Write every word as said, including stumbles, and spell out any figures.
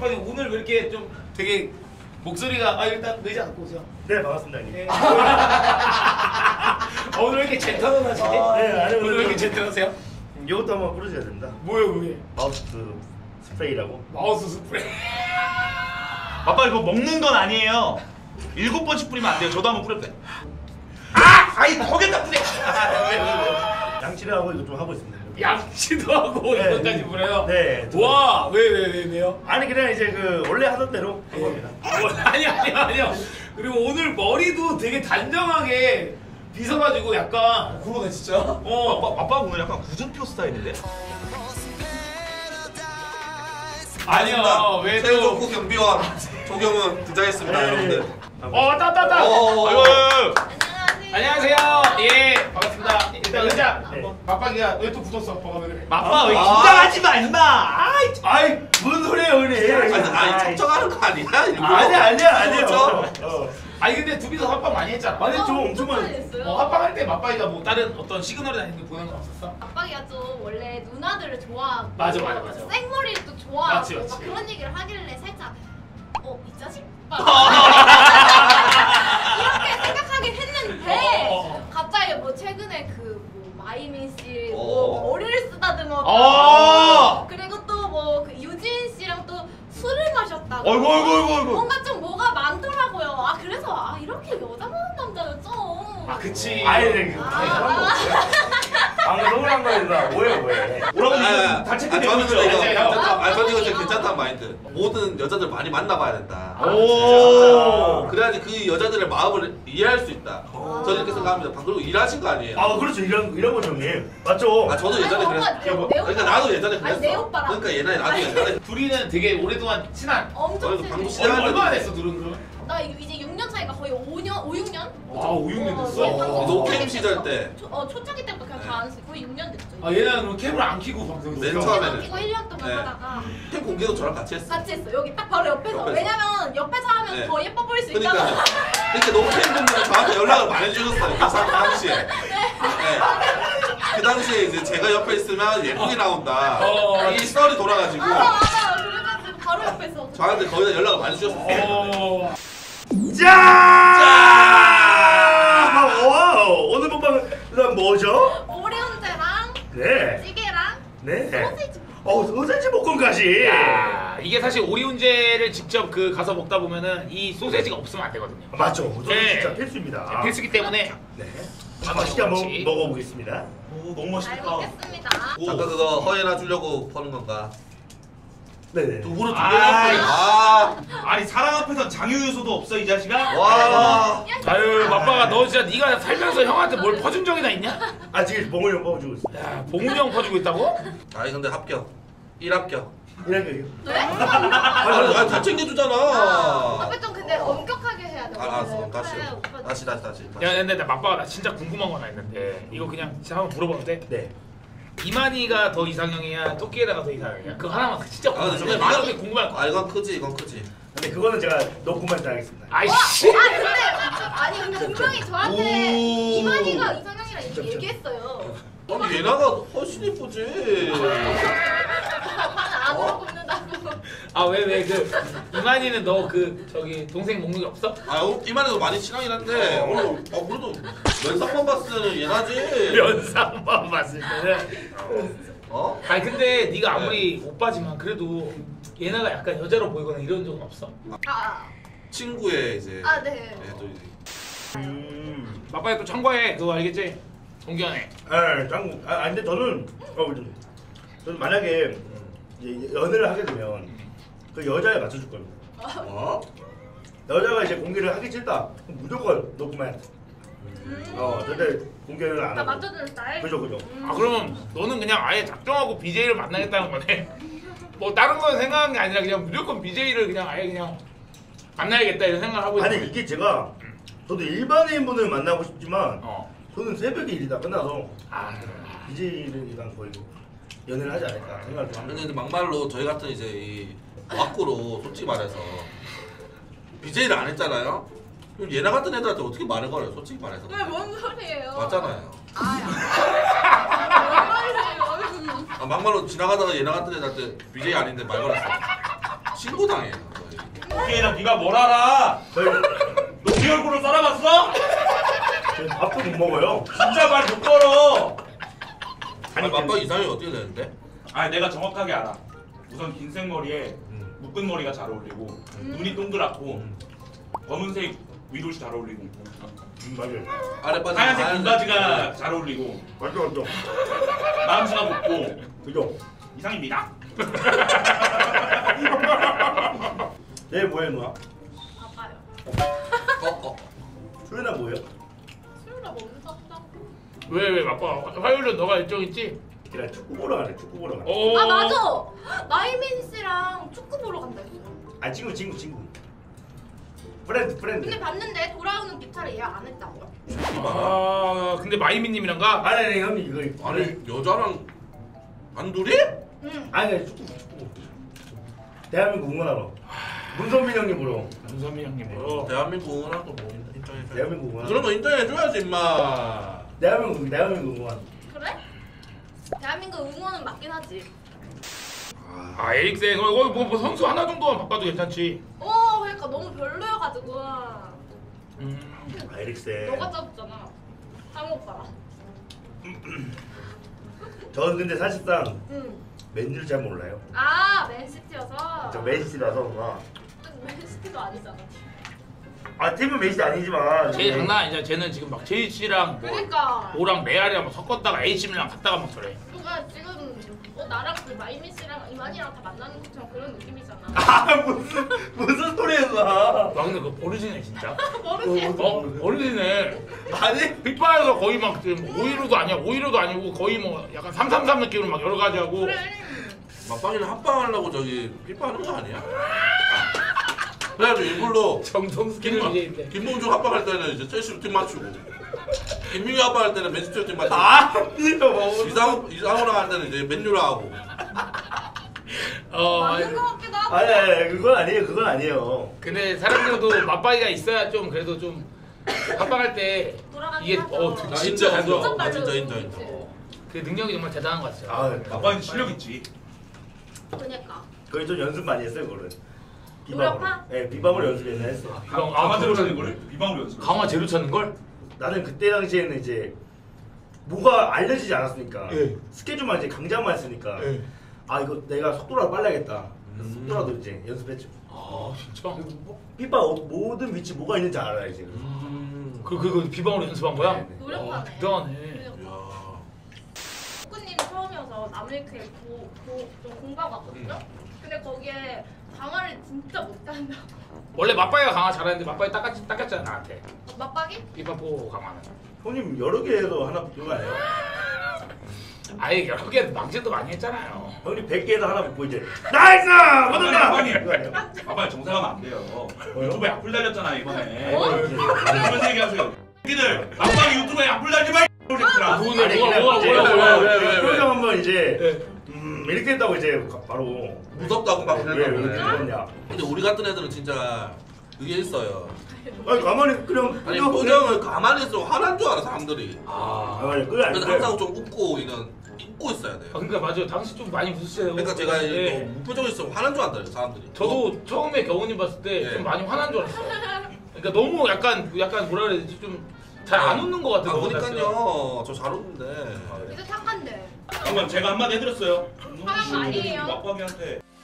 박박이 오늘 왜 이렇게 좀 되게 목소리가 아 일단 의자 갖고 오세요. 네 반갑습니다 형님. 네. 어, 오늘 왜 이렇게 젠틀하시지? 아, 네, 아니, 오늘 왜 이렇게 젠틀하세요? 이것도 한번 뿌려줘야 됩니다. 뭐예요 그게? 마우스 스프레이라고. 마우스 스프레이. 아빠 이거 먹는 건 아니에요. 일곱 번씩 뿌리면 안 돼요. 저도 한번 뿌려도 돼. 아! 아이 거기다 뿌려! 양치를 하고 이거 좀 하고 있습니다. 양치도 하고 네. 이것까지 뿌려요? 네. 와! 왜 왜 왜 왜요? 아니 그냥 이제 그 원래 하던 대로 한 겁니다. 뭐, 아니 아니 아니요. 그리고 오늘 머리도 되게 단정하게 빗어가지고 약간 그러네 진짜. 어 아빠 아빠 오늘 약간 구준표 스타일인데? 아니요 왜 또 최우정구 경비원 조경은 등장했습니다 네. 여러분들. 어 왔다 왔다 왔다. 어. 아이고. 안녕하세요. 예 반갑습니다. 일단 의자 네. 한번. 맞박이가 왜 또 굳었어? 버가 왜? 아빠 왜 아. 긴장하지 마 임마. 아이. 아이 무슨 소리예요 형님? 아니, 아니 척척하는 거 아니야? 일부러? 아니 아니야 아니야. 그렇죠? 어. 아니 근데 두비서 합방 많이 했잖아. 아니 좀 엄청 많이. 했어요. 어 합방할 때 맞박이가 뭐 다른 어떤 시그널이 아닌 게 보는 거 없었어? 아빠가 좀 원래 누나들을 좋아하고 맞아, 맞아, 맞아. 생머리를 또 좋아하고 맞지, 맞지. 막 그런 얘기를 하길래 살짝 어? 이 자식? 이렇게 생각하긴 했는데 어, 어, 어. 갑자기 뭐 최근에 그 뭐 마이민 씨 어. 뭐 머리를 쓰다듬었다 어. 그리고 또 뭐 그 유진 씨랑 또 술을 마셨다고 어이구 어이구 어이구 어이구. 뭔가 좀 뭐가 많더라고요. 아 그래서 아 이렇게 여자 많은 남자는 좀 아 그치. 아니 네. 아. 방송을 한 거니까 오해 오해. 뭐라고 아, 이거 아, 다 아, 체크되고 저는 있죠. 근데 이거 맞아요. 괜찮다. 아, 아, 저는 이거 그렇군요. 괜찮다는 마인드. 모든 여자들 많이 만나봐야 된다. 오. 그래야지 그 여자들의 마음을 이해할 수 있다. 저는 이렇게 생각합니다. 방금 일하신 거 아니에요? 아 그렇죠 이런 이런 거죠 형님. 맞죠? 아 저도 아니, 예전에 오빠, 그랬어. 내, 내 그러니까 오빠. 나도 예전에 아니, 그랬어. 내 오빠랑. 그러니까 얘네 나도 예전에 둘이는 되게 오랫동안 친한. 엄청 어이구, 방금 친해. 시작- 얼마나 됐어 둘은 그럼? 나 이거 이제 육 년 차이가 거의 오 년, 오, 육 년? 아 오, 육 년 됐어? 어, 방송 노캠 초창기 시절 때부터. 때. 초, 어, 초창기 때부터 그냥 다 안 쓰고 거의 육 년 됐죠. 아 얘는 그럼 캠을 안 켜고 방송했어? 맨 캠 처음에는. 안 끼고 일 년 동안 네. 하다가 캠 공개도 저랑 같이 했어. 같이 했어. 여기 딱 바로 옆에서. 옆에서. 왜냐면 옆에서 하면 네. 더 예뻐 보일 수 그러니까 있다고. 그러니까 노캠 분들이 저한테 연락을 많이 주셨어요. 그 사- 당시에. 네. 그 당시에 이제 제가 옆에 있으면 예쁘게 나온다. 어. 이 썰이 돌아가지고 맞아 맞아. 그래가지고 바로 옆에서. 저한테 거기다 연락을 많이 주셨어요. 어... 짠! 와우 오늘 먹방은 뭐죠? 오리온제랑 네. 찌개랑 네. 소시지. 어 소세지 볶음까지. 야, 이게 사실 오리온제를 직접 그 가서 먹다 보면은 이 소세지가 없으면 안 되거든요. 맞죠. 소세지 네. 진짜 필수입니다. 필수기 때문에 네. 맛있게 한번 그렇지. 먹어보겠습니다. 오 너무 잘 맛있겠다. 먹겠습니다. 잠깐 그거 허예나 주려고 퍼는 건가? 네네. 두부로 두 아이. 개를 아, 아니 사랑 앞에선 장유 요소도 없어 이 자식아. 와. 아유 맛봐가 너 진짜 네가 살면서 형한테 뭘 퍼준 적이나 있냐? 아직 봉을 먹어주고 있습니다. 야 봉훈이 형 퍼주고 있다고? 아니 근데 합격. 일 합격. 이런 거요. 네? 아니, 아니 다 챙겨주잖아. 아빠 좀 근데 엄격하게 해야 돼. 아, 알았어. 다시. 그래, 오빠. 다시 다시 다시. 야 근데 나 맛봐가 나 진짜 궁금한 거 하나 있는데 이거 그냥 진짜 한번 물어봐도 돼? 네. 이만희가 더 이상형이야 토끼에다가 더 이상형이야? 그거 하나만 진짜 아, 궁금해. 근데 정말 많은 이거- 게 궁금할 거 아 이건 크지 이건 크지. 근데 그거는 제가 녹음만 잘하겠습니다. 아이씨 아 근데 아니 근데 분명히 저한테 오. 이만희가 이상형이라 이렇게 얘기했어요. 아니 얘나가 훨씬 예쁘지. 안 물어보는다고. 아 왜 왜 그 이만희는 너 그 저기 동생 목록이 없어? 아 어, 이만해도 많이 친하긴 한데 오늘 어 그래도 면상만 봤을 때는 얘나지. 면상만 봤을 때는 어? 아니 근데 네가 아무리 오빠지만 그래도 얘네가 약간 여자로 보이거나 이런 적은 없어? 아, 친구의 이제. 아 네. 네, 또 이제. 음. 막바에 또 참고해 그거 알겠지? 동경해 아, 짱. 아, 아니, 근데 저는 어, 저는 만약에 이제 연애를 하게 되면 그 여자에 맞춰줄 겁니다. 어? 여자가 이제 공개를 하기 싫다. 그럼 무조건 녹음해야 돼. 음. 어, 절대 공개를 안 나 하고. 맞춰주는 스타일. 그죠, 그죠. 음. 아 그러면 너는 그냥 아예 작정하고 비제이를 만나겠다는 거네? 뭐 다른 건 생각한 게 아니라 그냥 무조건 비제이를 그냥 아예 그냥 만나야겠다 이런 생각을 하고 있는 아니 거야. 이게 제가 저도 일반인 분을 만나고 싶지만 어. 저는 새벽에 일이 다 끝나서 아 비제이를 일단 거의 연애를 하지 않을까 생각을 좀 근데 합니다. 이제 막말로 저희 같은 이제 이 왁구로 솔직히 말해서 비제이를 안 했잖아요. 그럼 얘나 같은 애들한테 어떻게 말을 걸어요? 솔직히 말해서. 왜뭔 소리예요? 맞잖아요. 아, 뭔 소리예요? 아, 막말로 지나가다가 얘나 같은 애들한테 비제이 아닌데 말 걸었어. 신고당해요. 걔랑 네가 뭘 알아? 저희 너 우리 얼굴을 썰어봤어? 저희 밥도 못 먹어요. 진짜 말 못 걸어. 아니 맞박 이상이 어떻게 되는데? 아니 내가 정확하게 알아. 우선 긴 생머리에 음. 묶은 머리가 잘 어울리고 눈이 동그랗고 검은색 위도시 잘 어울리고 음, 맞아요. 아래 빠진 하얀색 하얀색 금바지가 잘 어울리고 맞죠, 맞죠. 마음씨가 곱고 그죠? 이상입니다. 내일 뭐해 누나? 바빠요. 어 어. 수련아 뭐예요? 술이라 먹는 sap다고. 왜 왜 바빠? 화요일은 너가 일정 있지? 그냥 축구 보러 가래. 축구 보러 가래. 오. 아 맞아. 나이민 씨랑 축구 보러 간다 했어. 아 친구 친구 친구. 프렌드 프렌드. 근데 봤는데 돌아오는 기차를 예약 안 했다고요? 아 근데 마이미님이랑가? 아니 아니 형님 이거 아니 여자랑 단둘이? 응. 아니 아니 축구 축구. 대한민국 응원하러. 문선민 형님 보러. 문선미 형님 보러. 대한민국 응원하고 뭐 인정해. 대한민국 응원. 그런 거 인정해줘야지 임마. 대한민국 대한민국 응원. 그래? 대한민국 응원은 맞긴 하지. 아 에릭센 어, 어, 뭐, 뭐 선수 하나 정도만 바꿔도 괜찮지. 어 그러니까 너무 별로여가지고. 음. 아 에릭센. 너가 짜줬잖아. 상호 오빠랑. 저는 근데 사실상 응. 맨유를 잘 몰라요. 아 맨시티여서. 저 맨시티라서 누나. 맨시티도 아니잖아. 아 팀은 맨시티 아니지만. 쟤 장난 아니잖아. 쟤는 지금 막 첼시랑 뭐 그러니까. 오랑 레알이랑 뭐 섞었다가 에이씨밀랑 갔다가 막 저래. 그러니까 지금 어, 나랑 그 마이민 씨랑 이만이랑 다 만나는 것처럼 그런 느낌이잖아. 아 무슨 무슨 소리였어? 와 근데 그거 버릇이네 진짜. 모르지? 어? 버릇이네. 아니 핏바에서 거의 막 지금 오히려도 아니야. 오히려도 아니고 거의 뭐 약간 삼삼삼 느낌으로 막 여러 가지 하고. 그래. 맞박이는 합방하려고 저기 피파하는 거 아니야? 그래가지고 일부러 정성 스킬을 김, 이제 김봉중 합방할 때는 이제 첼시로 팀 맞추고 김민규 합방할 때는 맨시티로 팀 맞추고 아 이거 뭐 이상 이상호랑 할 때는 이제 맨유로 하고 어 아니, 맞는 것 같기도 하고. 아니 아니 그건 아니에요 그건 아니에요. 근데 사람들도 맞바이가 있어야 좀 그래도 좀 합방할 때 돌아가긴 이게 하죠. 어 나 진짜 잘 인정. 들어. 아, 진짜 인정, 인정. 그치. 그 능력이 정말 대단한 것 같아요. 아 아빠는 실력 있지. 그러니까. 거의 좀 연습 많이 했어요 그거는. 노력파? 네 비방으로 연습 옛날 했어. 비방 아 강화 제로 그거는 찾는 거를 비방으로 연습. 강화 제로 찾는 걸? 나는 그때 당시에는 이제 뭐가 알려지지 않았으니까 예. 스케줄만 이제 강좌만 했으니까 예. 아 이거 내가 속도라도 빨라야겠다. 음. 속도라도 이제 연습했죠. 아 진짜? 그리고 뭐, 피파 어- 모든 위치 뭐가 있는지 알아요 이제. 음. 그 그 비방으로 연습한 거야? 네, 네. 노력하네. 아, 대단하네. 노력파. 야. 축구님 처음이어서 남일크에 고, 고, 좀 공부하고 왔거든요? 근데 거기에 강화를 진짜 못한다고. 원래 맞바이가 강화 잘하는데 맞바이 닦았, 닦았잖아 나한테. 맞박이? 비파포 강화는. 형님 여러 개에서 하나 붙는 거 아니에요? 아예 여러 개 망신도 많이 했잖아요. 형님 백 개에서 하나 붙고 이제 나이스! 받았다! 아빠님, 그거 아니에요? 아빠 정상하면 안 돼요. 뭐요? 유튜브에 악플 달렸잖아 이번에. 어? 그런 얘기 하세요. 새끼들 아빠가 유튜브에 악플 달지 마. 새끼들아. 누구네 아니, 뭐가 그냥 뭐가 이제 뭐가 뭐가 왜 왜 왜? 표정 한번 이제 네. 음 이렇게 했다고 이제 가- 바로 무섭다고 막 왜 왜 그러는 이렇게 거네. 그러냐? 근데 우리 같은 애들은 진짜 그게 있어요. 아니 가만히 그냥 아니 그냥 표정을 가만히 있으면 화난 줄 알아 사람들이. 아. 아니 그게 그래서 아닌데 항상 좀 웃고 이런 웃고 있어야 돼요. 아 그러니까 맞아요. 당시 좀 많이 웃으세요. 그러니까 제가 이제 네. 또 무표정이 있으면 화난 줄 안다요 사람들이. 저도 처음에 경훈님 봤을 때 좀 네. 많이 화난 줄 알았어. 그러니까 너무 약간 약간 뭐라 그래야 되지 좀 잘 안 웃는 것 같아. 아 너무 그러니까요. 저 잘 웃는데. 이제 착한데. 한번 제가 한마디 해드렸어요. 사람 아니에요. 막박이한테.